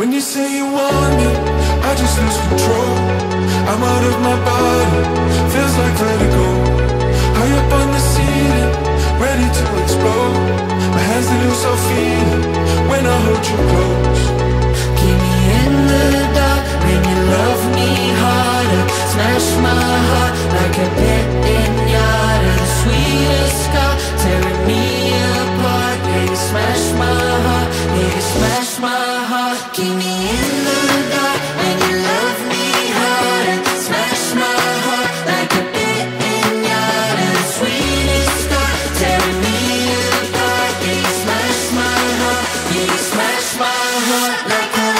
When you say you want me, I just lose control. I'm out of my body, feels like vertigo. High up on the ceiling, ready to explode. My hands they lose all feeling when I hold you close. Keep me in the dark when you love me harder. Smash my heart like a pet pinata. The sweetest scar tearing me apart. Yeah, you smash my heart, yeah, you smash my heart. Keep me in the dark when you love me harder. Smash my heart like a pet pinata. The sweetest scar tearing me apart. Yeah, you smash my heart, yeah, you smash my heart like a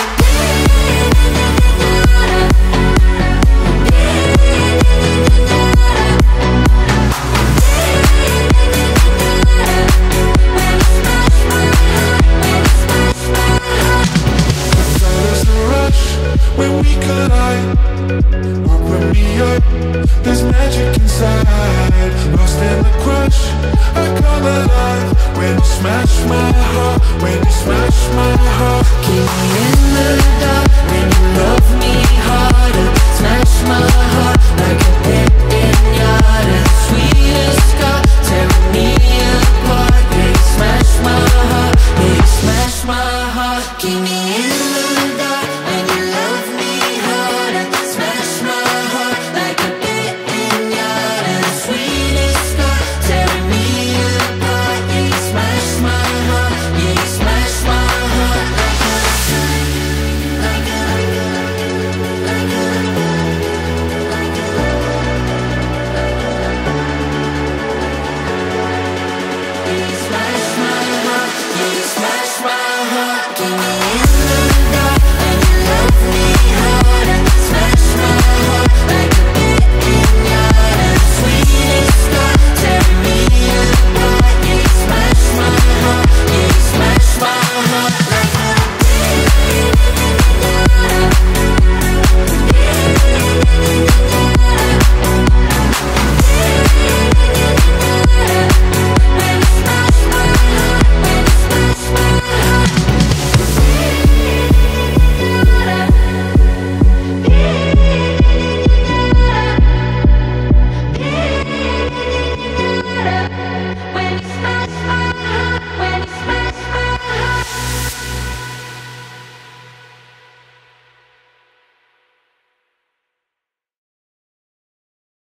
when we collide. Open me up, there's magic inside. Lost in the crush, I come alive. When you smash my heart, when you smash my heart. keep me in the dark when you love me harder. Smash my heart like a pet pinata. The sweetest scar tearing me apart. Yeah, you smash my heart, yeah, you smash my heart. Keep me in